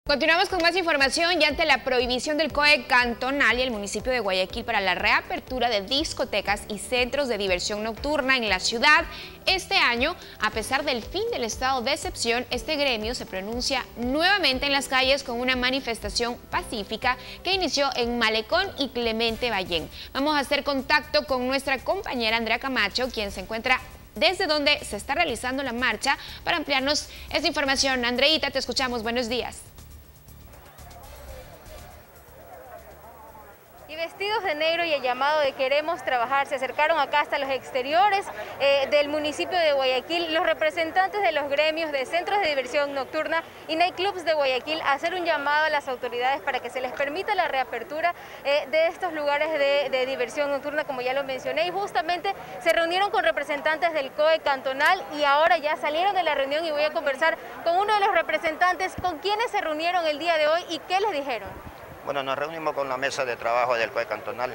Continuamos con más información y ante la prohibición del COE cantonal y el municipio de Guayaquil para la reapertura de discotecas y centros de diversión nocturna en la ciudad, este año, a pesar del fin del estado de excepción, este gremio se pronuncia nuevamente en las calles con una manifestación pacífica que inició en Malecón y Clemente Ballén. Vamos a hacer contacto con nuestra compañera Andrea Camacho, quien se encuentra desde donde se está realizando la marcha, para ampliarnos esta información. Andreita, te escuchamos. Buenos días. Y vestidos de negro y el llamado de queremos trabajar, se acercaron acá hasta los exteriores del municipio de Guayaquil los representantes de los gremios de centros de diversión nocturna y nightclubs de Guayaquil a hacer un llamado a las autoridades para que se les permita la reapertura de estos lugares de diversión nocturna, como ya lo mencioné, y justamente se reunieron con representantes del COE cantonal y ahora ya salieron de la reunión y voy a conversar con uno de los representantes con quienes se reunieron el día de hoy y qué les dijeron. Bueno, nos reunimos con la mesa de trabajo del COE cantonal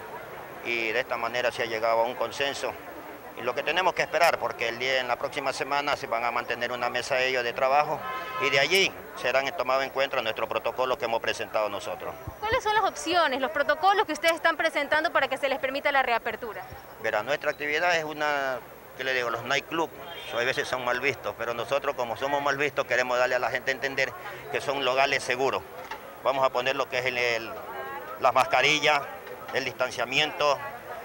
y de esta manera se ha llegado a un consenso. Y lo que tenemos que esperar, porque en la próxima semana se van a mantener una mesa ellos de trabajo y de allí serán tomados en cuenta nuestro protocolo que hemos presentado nosotros. ¿Cuáles son las opciones, los protocolos que ustedes están presentando para que se les permita la reapertura? Verá, nuestra actividad es una, ¿qué le digo? Los nightclubs, a veces son mal vistos, pero nosotros como somos mal vistos queremos darle a la gente a entender que son locales seguros. Vamos a poner lo que es las mascarillas, el distanciamiento,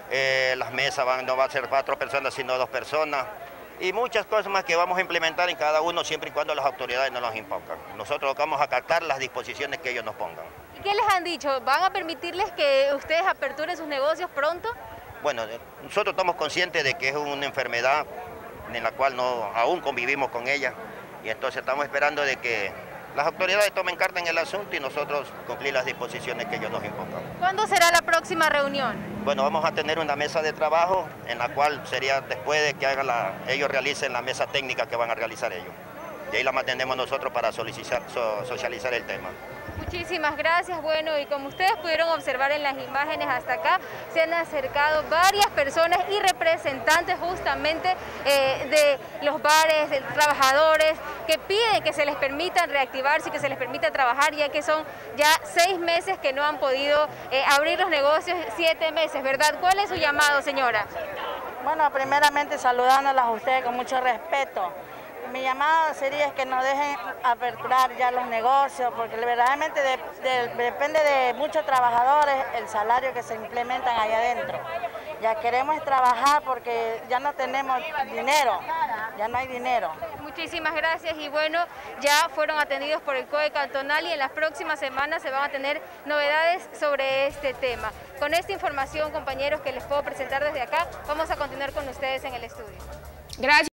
las mesas no va a ser 4 personas sino 2 personas y muchas cosas más que vamos a implementar en cada uno siempre y cuando las autoridades no nos impongan. Nosotros vamos a acatar las disposiciones que ellos nos pongan. ¿Y qué les han dicho? ¿Van a permitirles que ustedes aperturen sus negocios pronto? Bueno, nosotros estamos conscientes de que es una enfermedad en la cual aún convivimos con ella y entonces estamos esperando de que las autoridades tomen carta en el asunto y nosotros cumplir las disposiciones que ellos nos impongan. ¿Cuándo será la próxima reunión? Bueno, vamos a tener una mesa de trabajo en la cual sería después de que ellos realicen la mesa técnica que van a realizar ellos. Y ahí la mantenemos nosotros para socializar el tema. Muchísimas gracias. Bueno, y como ustedes pudieron observar en las imágenes hasta acá, se han acercado varias personas y representantes justamente de los bares, de trabajadores, que piden que se les permita reactivarse y que se les permita trabajar, ya que son ya 6 meses que no han podido abrir los negocios, 7 meses, ¿verdad? ¿Cuál es su llamado, señora? Bueno, primeramente saludándolas a ustedes con mucho respeto. Mi llamado sería que nos dejen aperturar ya los negocios, porque verdaderamente depende de muchos trabajadores el salario que se implementan allá adentro. Ya queremos trabajar porque ya no tenemos dinero, ya no hay dinero. Muchísimas gracias y bueno, ya fueron atendidos por el COE cantonal y en las próximas semanas se van a tener novedades sobre este tema. Con esta información, compañeros, que les puedo presentar desde acá, vamos a continuar con ustedes en el estudio. Gracias.